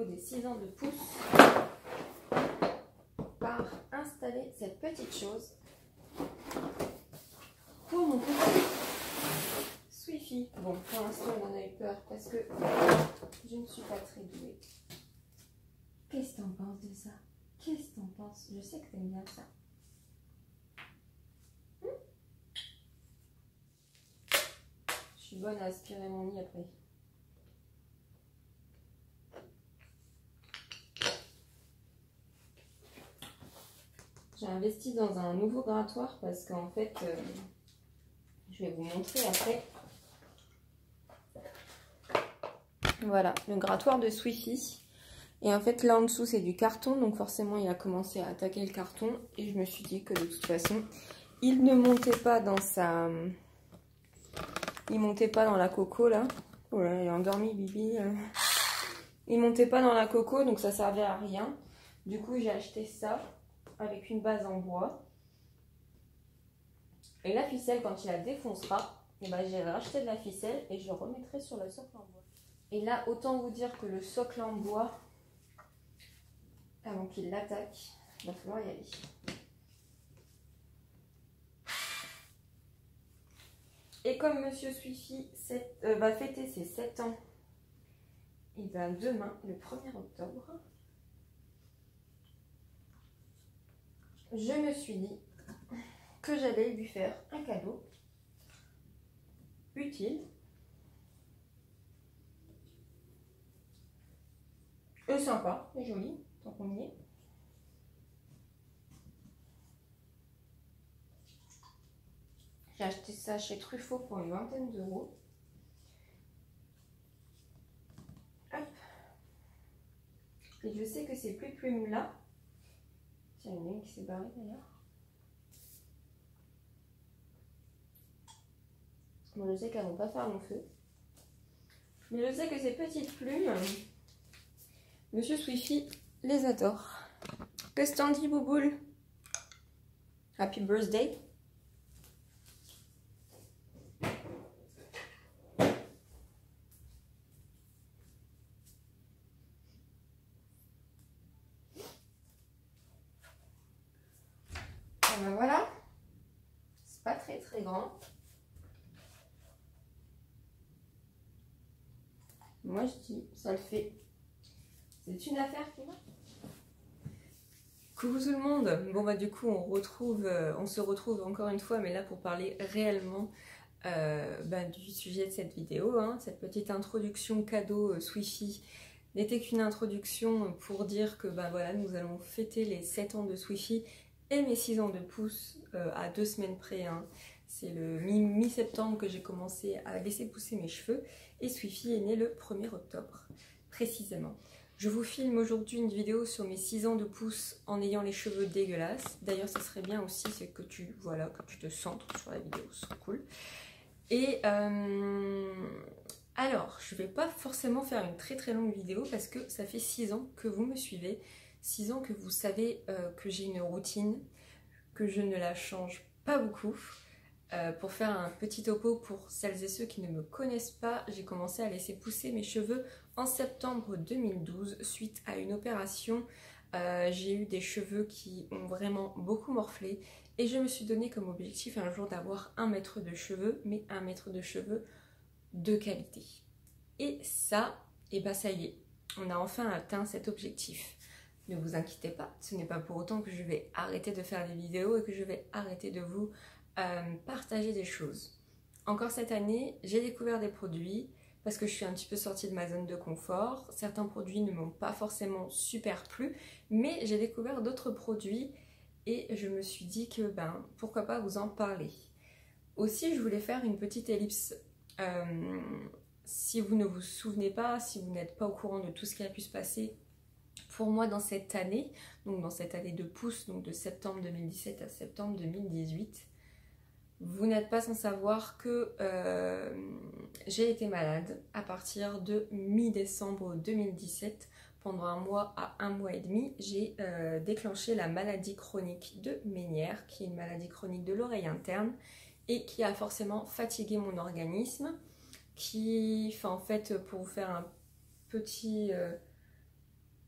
vidéo des 6 ans de pouce par installer cette petite chose pour mon petit Swiffy. Bon, pour l'instant, on en a eu peur parce que je ne suis pas très douée. Qu'est-ce que t'en penses de ça? Qu'est-ce que t'en penses? Je sais que t'aimes bien ça. Je suis bonne à aspirer mon lit après. J'ai investi dans un nouveau grattoir parce qu'en fait, je vais vous montrer après. Voilà, le grattoir de Swiffy. Et en fait, là en dessous, c'est du carton. Donc forcément, il a commencé à attaquer le carton. Et je me suis dit que de toute façon, il ne montait pas dans sa... Il montait pas dans la coco, là. Oh là, il est endormi, Bibi. Il montait pas dans la coco, donc ça servait à rien. Du coup, j'ai acheté ça avec une base en bois. Et la ficelle, quand il la défoncera, et ben, j'ai racheté de la ficelle et je le remettrai sur le socle en bois. Et là, autant vous dire que le socle en bois, avant qu'il l'attaque, il va falloir y aller. Et comme Monsieur Swiffy va fêter ses 7 ans, et ben demain, le 1er octobre, je me suis dit que j'allais lui faire un cadeau utile et sympa et joli, tant qu'on y est. J'ai acheté ça chez Truffaut pour une vingtaine d'euros. Hop. Et je sais que ces plumes-là, tiens, il y en a une qui s'est barrée d'ailleurs. Bon, je sais qu'elles vont pas faire long feu. Mais je sais que ces petites plumes, Monsieur Swiffy les adore. Qu'est-ce que t'en dis, Bouboule? Happy birthday. Ben voilà, c'est pas très grand. Moi je dis, ça le fait. C'est une affaire qui va. Coucou tout le monde. Bon bah du coup on se retrouve encore une fois, mais là pour parler réellement du sujet de cette vidéo. Hein. Cette petite introduction cadeau Swiffy n'était qu'une introduction pour dire que voilà, nous allons fêter les 7 ans de Swiffy et mes 6 ans de pouce à 2 semaines près. Hein. C'est le mi-septembre que j'ai commencé à laisser pousser mes cheveux et Swiffy est né le 1er octobre précisément. Je vous filme aujourd'hui une vidéo sur mes 6 ans de pouce en ayant les cheveux dégueulasses. D'ailleurs, ça serait bien aussi que tu te centres sur la vidéo, ce serait cool. Et alors, je ne vais pas forcément faire une très longue vidéo parce que ça fait 6 ans que vous me suivez. 6 ans que vous savez que j'ai une routine, que je ne la change pas beaucoup. Pour faire un petit topo pour celles et ceux qui ne me connaissent pas, j'ai commencé à laisser pousser mes cheveux en septembre 2012 suite à une opération. J'ai eu des cheveux qui ont vraiment beaucoup morflé et je me suis donné comme objectif un jour d'avoir 1 mètre de cheveux, mais 1 mètre de cheveux de qualité. Et ça, ça y est, on a enfin atteint cet objectif. Ne vous inquiétez pas, ce n'est pas pour autant que je vais arrêter de faire des vidéos et que je vais arrêter de vous partager des choses. Encore cette année, j'ai découvert des produits parce que je suis un petit peu sortie de ma zone de confort. Certains produits ne m'ont pas forcément super plu, mais j'ai découvert d'autres produits et je me suis dit que pourquoi pas vous en parler. Aussi, je voulais faire une petite ellipse. Si vous ne vous souvenez pas, si vous n'êtes pas au courant de tout ce qui a pu se passer pour moi dans cette année, donc dans cette année de pouce, donc de septembre 2017 à septembre 2018, vous n'êtes pas sans savoir que j'ai été malade à partir de mi-décembre 2017. Pendant 1 mois à 1 mois et demi, j'ai déclenché la maladie chronique de Ménière, qui est une maladie chronique de l'oreille interne et qui a forcément fatigué mon organisme. En fait, pour vous faire un petit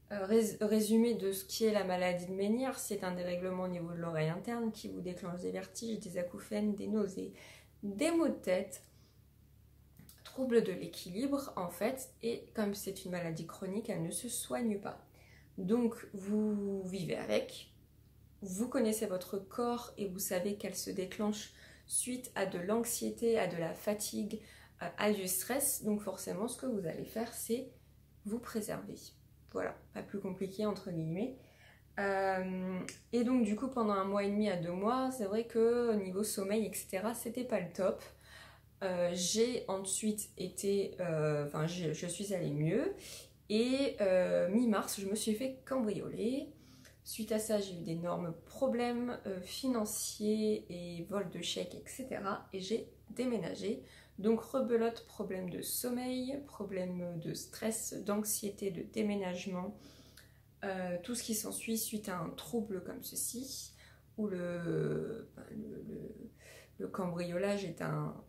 Résumé de ce qui est la maladie de Ménière, c'est un dérèglement au niveau de l'oreille interne qui vous déclenche des vertiges, des acouphènes, des nausées, des maux de tête, troubles de l'équilibre en fait, et comme c'est une maladie chronique, elle ne se soigne pas. Donc vous vivez avec, vous connaissez votre corps et vous savez qu'elle se déclenche suite à de l'anxiété, à de la fatigue, à du stress. Donc forcément, ce que vous allez faire, c'est vous préserver. Voilà, pas plus compliqué entre guillemets. Et donc du coup, pendant 1 mois et demi à 2 mois, c'est vrai que au niveau sommeil, etc., c'était pas le top. J'ai ensuite été, je suis allée mieux. Et mi-mars, je me suis fait cambrioler. Suite à ça, j'ai eu d'énormes problèmes financiers et vol de chèques, etc. Et j'ai déménagé. Donc rebelote, problème de sommeil, problème de stress, d'anxiété, de déménagement, tout ce qui s'ensuit suite à un trouble comme ceci, où le cambriolage est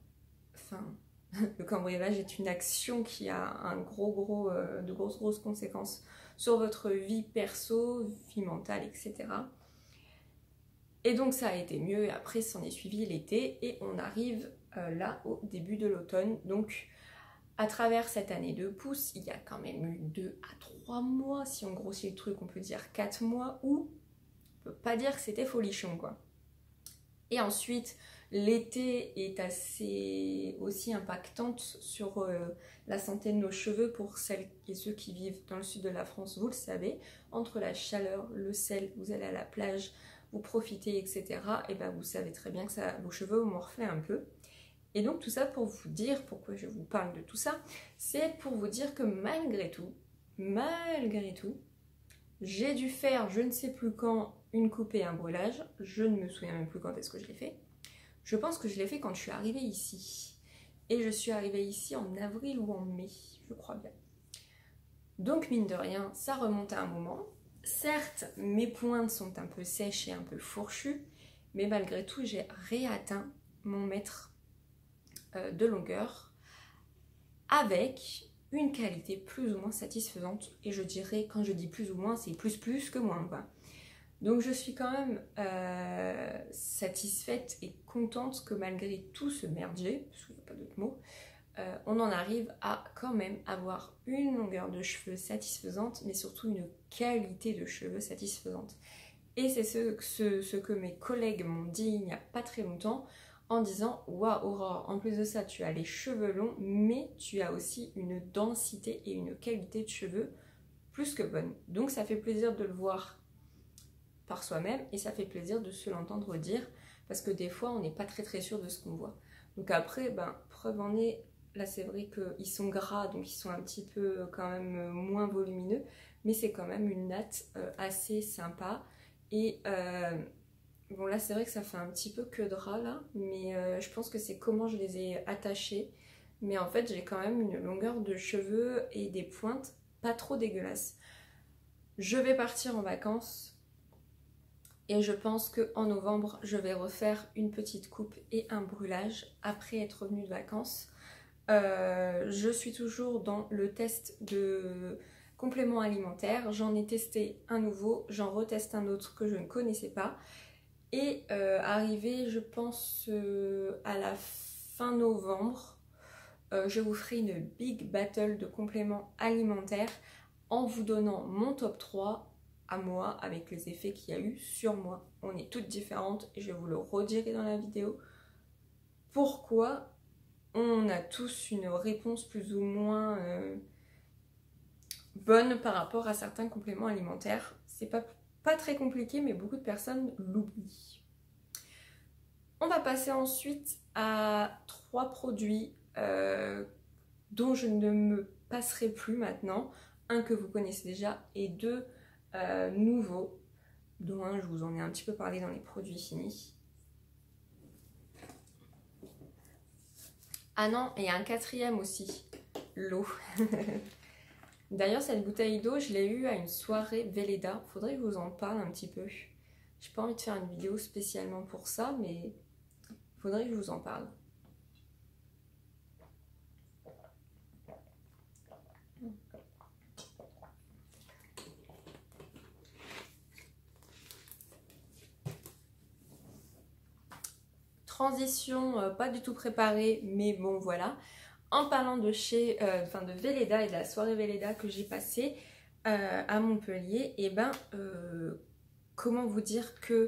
le cambriolage est une action qui a de grosses conséquences sur votre vie perso, vie mentale, etc. Et donc ça a été mieux, et après s'en est suivi l'été, et on arrive là au début de l'automne. Donc à travers cette année de pouce, il y a quand même eu 2 à 3 mois, si on grossit le truc, on peut dire 4 mois, où on peut pas dire que c'était folichon quoi. Et ensuite, l'été est assez aussi impactante sur la santé de nos cheveux pour celles et ceux qui vivent dans le sud de la France, vous le savez. Entre la chaleur, le sel, vous allez à la plage, vous profitez, etc. Et ben vous savez très bien que vos cheveux vont morfler un peu. Et donc tout ça pour vous dire, pourquoi je vous parle de tout ça, c'est pour vous dire que malgré tout, j'ai dû faire, je ne sais plus quand, une coupe et un brûlage. Je ne me souviens même plus quand est-ce que je l'ai fait. Je pense que je l'ai fait quand je suis arrivée ici. Et je suis arrivée ici en avril ou en mai, je crois bien. Donc mine de rien, ça remonte à un moment. Certes, mes pointes sont un peu sèches et un peu fourchues, mais malgré tout, j'ai réatteint mon mètre de longueur avec une qualité plus ou moins satisfaisante. Et je dirais, quand je dis plus ou moins, c'est plus que moins, quoi. Donc je suis quand même satisfaite et contente que malgré tout ce merdier, parce qu'il n'y a pas d'autre mot, on en arrive à quand même avoir une longueur de cheveux satisfaisante, mais surtout une qualité de cheveux satisfaisante. Et c'est ce que mes collègues m'ont dit il n'y a pas très longtemps, en disant « Waouh Aurore, en plus de ça, tu as les cheveux longs, mais tu as aussi une densité et une qualité de cheveux plus que bonne. » Donc ça fait plaisir de le voir par soi-même et ça fait plaisir de se l'entendre dire, parce que des fois, on n'est pas très sûr de ce qu'on voit. Donc après, preuve en est, là c'est vrai qu'ils sont gras, donc ils sont un petit peu quand même moins volumineux, mais c'est quand même une natte assez sympa. Et bon là c'est vrai que ça fait un petit peu queue de rat là, mais je pense que c'est comment je les ai attachés. Mais en fait j'ai quand même une longueur de cheveux et des pointes pas trop dégueulasses. Je vais partir en vacances et je pense qu'en novembre je vais refaire une petite coupe et un brûlage après être revenue de vacances. Je suis toujours dans le test de compléments alimentaires. J'en ai testé un nouveau, j'en reteste un autre que je ne connaissais pas. Et arrivé, je pense, à la fin novembre, je vous ferai une big battle de compléments alimentaires en vous donnant mon top 3 à moi avec les effets qu'il y a eu sur moi. On est toutes différentes et je vous le redirai dans la vidéo. Pourquoi on a tous une réponse plus ou moins bonne par rapport à certains compléments alimentaires. C'est pas très compliqué, mais beaucoup de personnes l'oublient. On va passer ensuite à 3 produits dont je ne me passerai plus maintenant. Un que vous connaissez déjà et 2 nouveaux, dont un je vous en ai un petit peu parlé dans les produits finis. Ah non, et un 4e aussi, l'eau. D'ailleurs, cette bouteille d'eau, je l'ai eue à une soirée Velleda. Faudrait que je vous en parle un petit peu. J'ai pas envie de faire une vidéo spécialement pour ça, mais faudrait que je vous en parle. transition pas du tout préparée, mais bon voilà. En parlant de de Velleda et de la soirée Velleda que j'ai passée à Montpellier, et comment vous dire que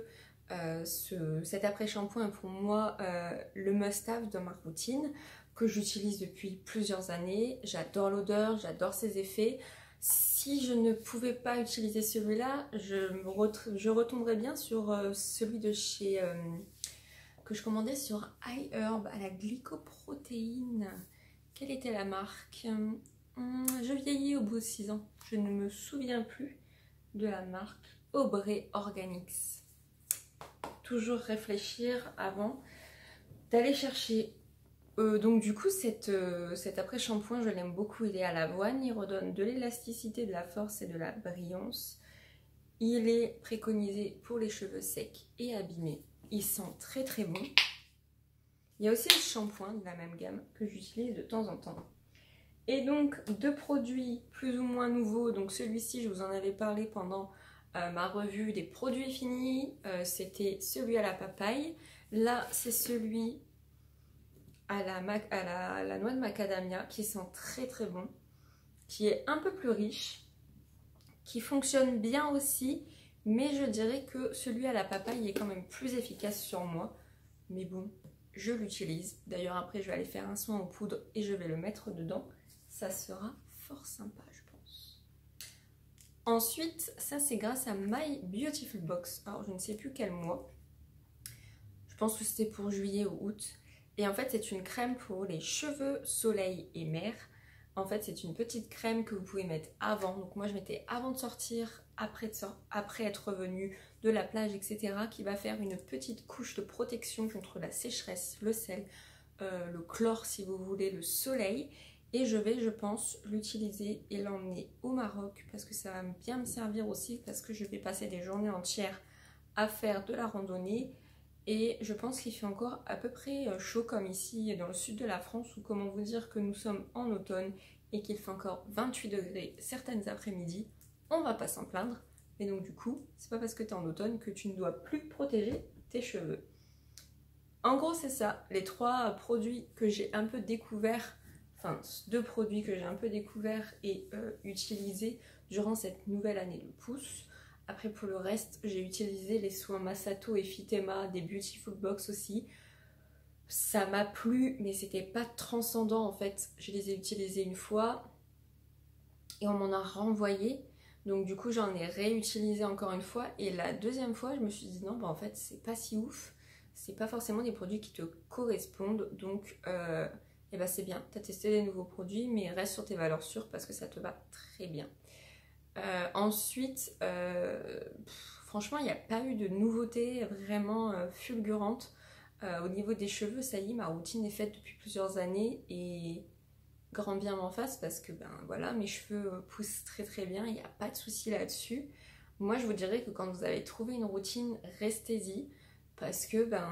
cet après-shampoing est pour moi le must-have dans ma routine, que j'utilise depuis plusieurs années. J'adore l'odeur, j'adore ses effets. Si je ne pouvais pas utiliser celui-là, je retomberais bien sur celui de chez que je commandais sur iHerb à la glycoprotéine. Quelle était la marque? Je vieillis au bout de 6 ans. Je ne me souviens plus de la marque. Aubrey Organics. Toujours réfléchir avant d'aller chercher. Donc du coup cet après-shampoing je l'aime beaucoup, il est à l'avoine, il redonne de l'élasticité, de la force et de la brillance. Il est préconisé pour les cheveux secs et abîmés, il sent très très bon. Il y a aussi le shampoing de la même gamme que j'utilise de temps en temps. Et donc deux produits plus ou moins nouveaux, donc celui-ci je vous en avais parlé pendant ma revue des produits finis, c'était celui à la papaye, là c'est celui à la noix de macadamia qui sent très très bon, qui est un peu plus riche, qui fonctionne bien aussi, mais je dirais que celui à la papaye est quand même plus efficace sur moi, mais bon, je l'utilise. D'ailleurs après je vais aller faire un soin en poudre et je vais le mettre dedans, ça sera fort sympa je pense. Ensuite, ça c'est grâce à My Beautiful Box, alors je ne sais plus quel mois, je pense que c'était pour juillet ou août. Et en fait, c'est une crème pour les cheveux, soleil et mer. En fait, c'est une petite crème que vous pouvez mettre avant. Donc moi, je mettais avant de sortir, après être revenu de la plage, etc. qui va faire une petite couche de protection contre la sécheresse, le sel, le chlore si vous voulez, le soleil. Et je vais, je pense, l'utiliser et l'emmener au Maroc parce que ça va bien me servir aussi parce que je vais passer des journées entières à faire de la randonnée. Et je pense qu'il fait encore à peu près chaud comme ici dans le sud de la France, ou comment vous dire que nous sommes en automne et qu'il fait encore 28 degrés certaines après-midi. On va pas s'en plaindre. Et donc du coup, c'est pas parce que tu es en automne que tu ne dois plus protéger tes cheveux. En gros c'est ça, les trois produits que j'ai un peu découverts, enfin deux produits que j'ai un peu découverts et utilisés durant cette nouvelle année de pouce. Après pour le reste, j'ai utilisé les soins Masato et Fitema, des Beautiful Box aussi. Ça m'a plu, mais c'était pas transcendant en fait. Je les ai utilisés une fois et on m'en a renvoyé. Donc du coup j'en ai réutilisé encore une fois. Et la deuxième fois, je me suis dit non, bah en fait c'est pas si ouf. C'est pas forcément des produits qui te correspondent. Donc eh ben, c'est bien, tu as testé des nouveaux produits, mais reste sur tes valeurs sûres parce que ça te va très bien. Ensuite, franchement, il n'y a pas eu de nouveautés vraiment fulgurantes. Au niveau des cheveux, ça y est, ma routine est faite depuis plusieurs années et grand bien m'en fasse parce que ben voilà, mes cheveux poussent très très bien, il n'y a pas de souci là-dessus. Moi, je vous dirais que quand vous avez trouvé une routine, restez-y parce que ben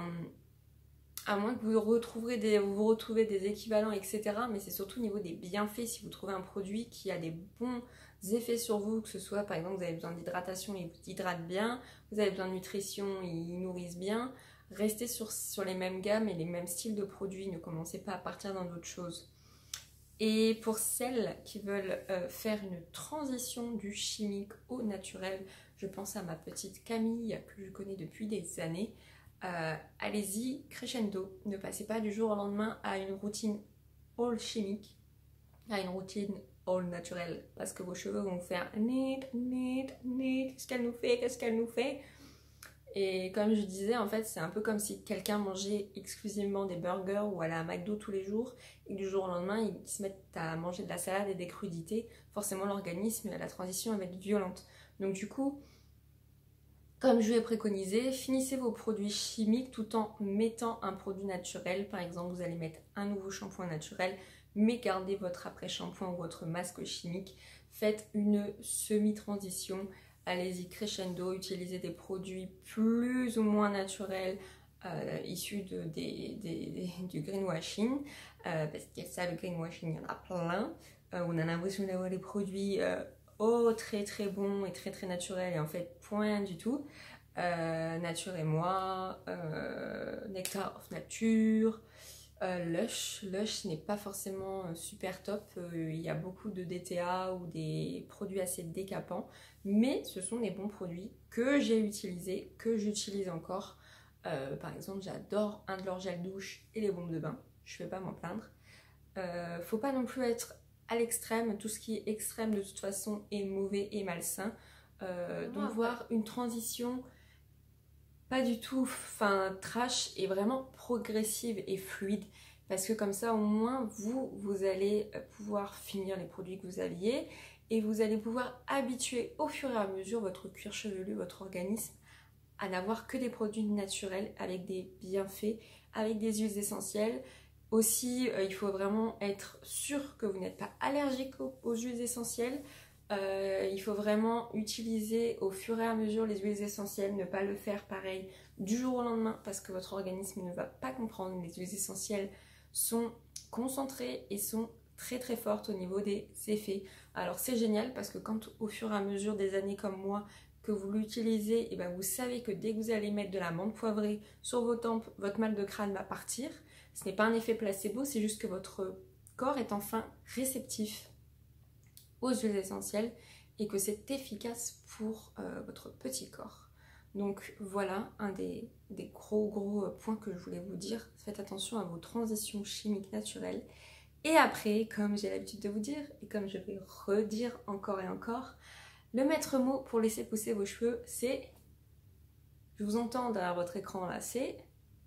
à moins que vous retrouvez des équivalents, etc. Mais c'est surtout au niveau des bienfaits. Si vous trouvez un produit qui a des bons effets sur vous, que ce soit par exemple vous avez besoin d'hydratation, il vous hydrate bien, vous avez besoin de nutrition, il nourrisse bien, restez sur les mêmes gammes et les mêmes styles de produits, ne commencez pas à partir dans d'autres choses. Et pour celles qui veulent faire une transition du chimique au naturel, je pense à ma petite Camille que je connais depuis des années. Allez-y crescendo, ne passez pas du jour au lendemain à une routine all chimique, à une routine all naturelle, parce que vos cheveux vont faire nit, qu'est-ce qu'elle nous fait. Et comme je disais, en fait, c'est un peu comme si quelqu'un mangeait exclusivement des burgers ou allait à McDo tous les jours, et du jour au lendemain, ils se mettent à manger de la salade et des crudités. Forcément, l'organisme, la transition va être violente. Donc du coup, comme je l'ai préconisé, finissez vos produits chimiques tout en mettant un produit naturel. Par exemple, vous allez mettre un nouveau shampoing naturel, mais gardez votre après-shampoing ou votre masque chimique. Faites une semi-transition. Allez-y crescendo, utilisez des produits plus ou moins naturels issus du greenwashing. Parce qu'il y a ça, le greenwashing, il y en a plein. On a l'impression d'avoir des produits très très bons et très très naturels et en fait point du tout. Nature et moi, Nectar of Nature, Lush. Lush n'est pas forcément super top, il y a beaucoup de DTA ou des produits assez décapants, mais ce sont des bons produits que j'ai utilisés, que j'utilise encore. Par exemple, j'adore un de leurs gels douche et les bombes de bain, je ne vais pas m'en plaindre. Faut pas non plus être à l'extrême, tout ce qui est extrême de toute façon est mauvais et malsain. Donc voir une transition pas du tout trash et vraiment progressive et fluide, parce que comme ça au moins vous allez pouvoir finir les produits que vous aviez et vous allez pouvoir habituer au fur et à mesure votre cuir chevelu, votre organisme à n'avoir que des produits naturels avec des bienfaits, avec des huiles essentielles. Aussi, il faut vraiment être sûr que vous n'êtes pas allergique aux huiles essentielles. Il faut vraiment utiliser au fur et à mesure les huiles essentielles, ne pas le faire pareil du jour au lendemain parce que votre organisme ne va pas comprendre. Les huiles essentielles sont concentrées et sont très très fortes au niveau des effets. Alors c'est génial parce que quand au fur et à mesure des années comme moi que vous l'utilisez, et ben vous savez que dès que vous allez mettre de la menthe poivrée sur vos tempes, votre mal de crâne va partir. Ce n'est pas un effet placebo, c'est juste que votre corps est enfin réceptif aux huiles essentielles et que c'est efficace pour votre petit corps. Donc voilà un des gros points que je voulais vous dire. Faites attention à vos transitions chimiques naturelles. Et après, comme j'ai l'habitude de vous dire, et comme je vais redire encore et encore, le maître mot pour laisser pousser vos cheveux, c'est, je vous entends derrière votre écran là, c'est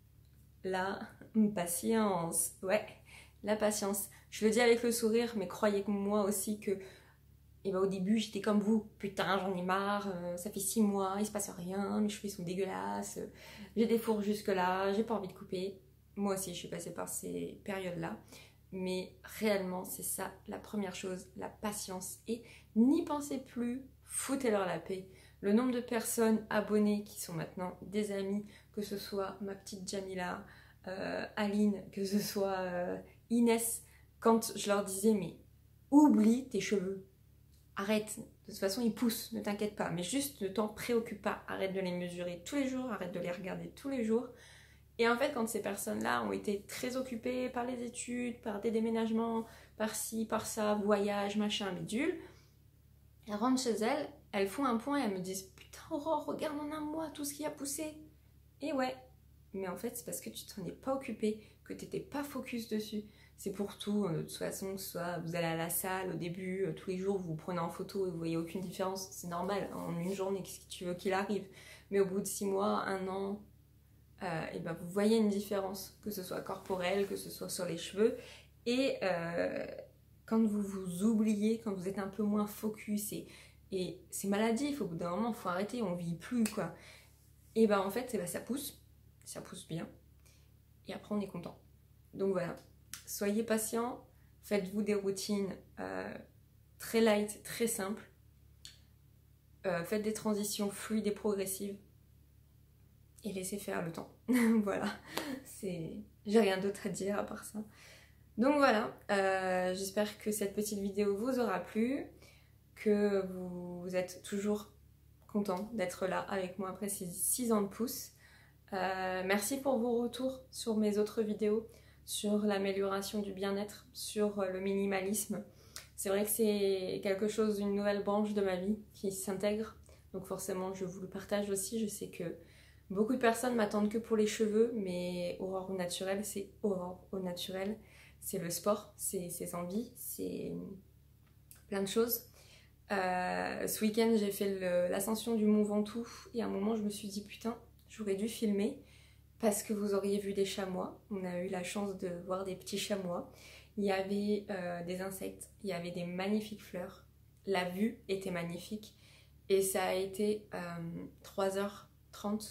la patience. Ouais, la patience. Je le dis avec le sourire, mais croyez que moi aussi que au début j'étais comme vous, putain j'en ai marre, ça fait 6 mois, il se passe rien, mes cheveux sont dégueulasses, j'ai des fourres jusque là, j'ai pas envie de couper. Moi aussi je suis passée par ces périodes là, mais réellement c'est ça la première chose, la patience, et n'y pensez plus, foutez-leur la paix. Le nombre de personnes abonnées qui sont maintenant des amis, que ce soit ma petite Jamila, Aline, que ce soit Inès, quand je leur disais mais oublie tes cheveux, arrête, de toute façon ils poussent, ne t'inquiète pas, mais juste ne t'en préoccupe pas, arrête de les mesurer tous les jours, arrête de les regarder tous les jours. Et en fait quand ces personnes-là ont été très occupées par les études, par des déménagements, par ci, par ça, voyage, machin, bidule, elles rentrent chez elles, elles font un point et elles me disent « Putain Aurore, regarde en un mois tout ce qui a poussé !» Et ouais, mais en fait c'est parce que tu t'en es pas occupé, que tu n'étais pas focus dessus. C'est pour tout, de toute façon, soit vous allez à la salle au début, tous les jours vous vous prenez en photo et vous voyez aucune différence, c'est normal, en une journée, qu'est-ce que tu veux qu'il arrive. Mais au bout de 6 mois, 1 an, et ben vous voyez une différence, que ce soit corporelle, que ce soit sur les cheveux. Et quand vous vous oubliez, quand vous êtes un peu moins focus, et c'est maladif, au bout d'un moment, il faut arrêter, on vit plus, quoi. Et ben en fait, ça pousse bien, et après on est content. Donc voilà. Soyez patient, faites-vous des routines très light, très simples. Faites des transitions fluides et progressives. Et laissez faire le temps. Voilà, j'ai rien d'autre à dire à part ça. Donc voilà, j'espère que cette petite vidéo vous aura plu, que vous êtes toujours content d'être là avec moi après ces 6 ans de pouce. Merci pour vos retours sur mes autres vidéos, sur l'amélioration du bien-être, sur le minimalisme. C'est vrai que c'est quelque chose, une nouvelle branche de ma vie qui s'intègre, donc forcément je vous le partage aussi. Je sais que beaucoup de personnes m'attendent que pour les cheveux, mais Aurore au naturel, c'est Aurore au naturel. C'est le sport, c'est ses envies, c'est plein de choses. Ce week-end j'ai fait l'ascension du Mont Ventoux et à un moment je me suis dit putain, j'aurais dû filmer parce que vous auriez vu des chamois. On a eu la chance de voir des petits chamois. Il y avait des insectes, il y avait des magnifiques fleurs. La vue était magnifique et ça a été 3h30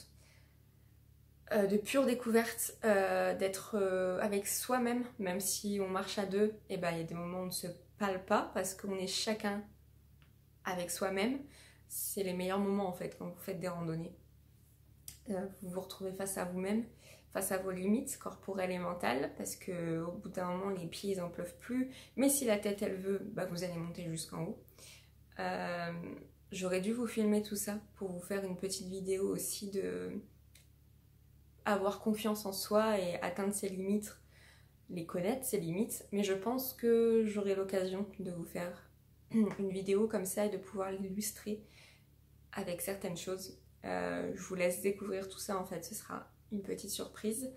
de pure découverte, d'être avec soi-même, même si on marche à deux, et ben, il y a des moments où on ne se parle pas parce qu'on est chacun avec soi-même. C'est les meilleurs moments en fait quand vous faites des randonnées. Vous vous retrouvez face à vous-même, face à vos limites corporelles et mentales, parce qu'au bout d'un moment les pieds ils en peuvent plus, mais si la tête elle veut, bah, vous allez monter jusqu'en haut. j'aurais dû vous filmer tout ça pour vous faire une petite vidéo aussi de avoir confiance en soi et atteindre ses limites, les connaître, ses limites. Mais je pense que j'aurai l'occasion de vous faire une vidéo comme ça et de pouvoir l'illustrer avec certaines choses. Je vous laisse découvrir tout ça, en fait, ce sera une petite surprise.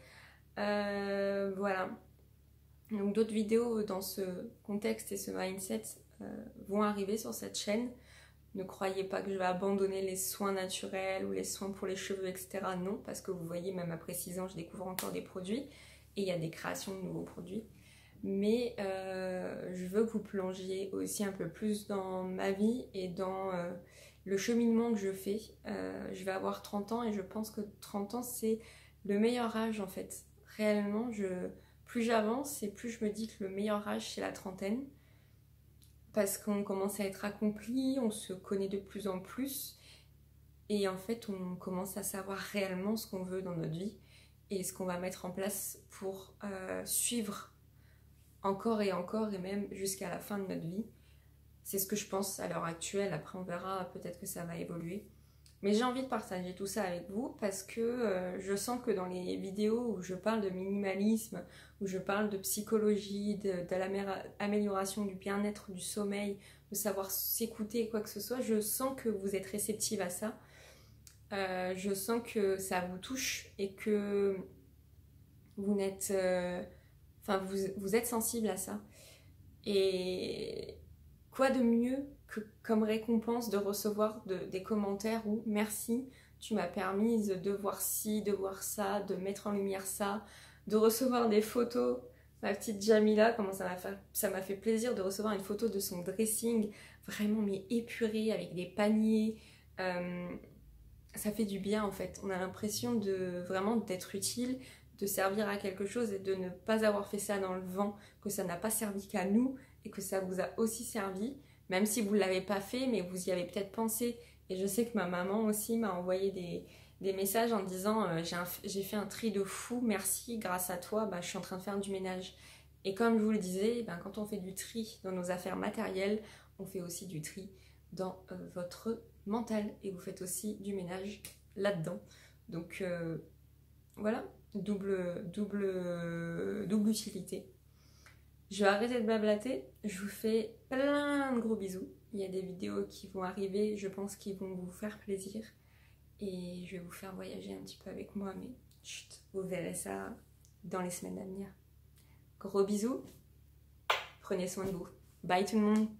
Voilà. Donc d'autres vidéos dans ce contexte et ce mindset vont arriver sur cette chaîne. Ne croyez pas que je vais abandonner les soins naturels ou les soins pour les cheveux, etc. Non, parce que vous voyez, même après 6 ans, je découvre encore des produits et il y a des créations de nouveaux produits. Mais je veux que vous plongiez aussi un peu plus dans ma vie et dans le cheminement que je fais. Je vais avoir 30 ans et je pense que 30 ans, c'est le meilleur âge en fait. Réellement, plus j'avance et plus je me dis que le meilleur âge, c'est la trentaine. Parce qu'on commence à être accompli, on se connaît de plus en plus. Et en fait, on commence à savoir réellement ce qu'on veut dans notre vie et ce qu'on va mettre en place pour suivre encore et même jusqu'à la fin de notre vie. C'est ce que je pense à l'heure actuelle. Après, on verra, peut-être que ça va évoluer. Mais j'ai envie de partager tout ça avec vous parce que je sens que dans les vidéos où je parle de minimalisme, où je parle de psychologie, de l'amélioration du bien-être, du sommeil, de savoir s'écouter, quoi que ce soit, je sens que vous êtes réceptive à ça. Je sens que ça vous touche et que vous n'êtes... vous êtes sensible à ça. Et quoi de mieux que comme récompense de recevoir des commentaires où merci, tu m'as permis de voir ci, de voir ça, de mettre en lumière ça, de recevoir des photos. Ma petite Jamila, comment ça m'a fait plaisir de recevoir une photo de son dressing, vraiment mais épuré avec des paniers. Ça fait du bien en fait. On a l'impression de vraiment d'être utile, de servir à quelque chose et de ne pas avoir fait ça dans le vent, que ça n'a pas servi qu'à nous et que ça vous a aussi servi, même si vous ne l'avez pas fait, mais vous y avez peut-être pensé. Et je sais que ma maman aussi m'a envoyé des messages en disant j'ai fait un tri de fou, merci, grâce à toi, je suis en train de faire du ménage. Et comme je vous le disais, quand on fait du tri dans nos affaires matérielles, on fait aussi du tri dans votre mental et vous faites aussi du ménage là-dedans. Donc voilà, double utilité. Je vais arrêter de blablater, je vous fais plein de gros bisous. Il y a des vidéos qui vont arriver, je pense qu'ils vont vous faire plaisir. Et je vais vous faire voyager un petit peu avec moi, mais chut, vous verrez ça dans les semaines à venir. Gros bisous, prenez soin de vous. Bye tout le monde.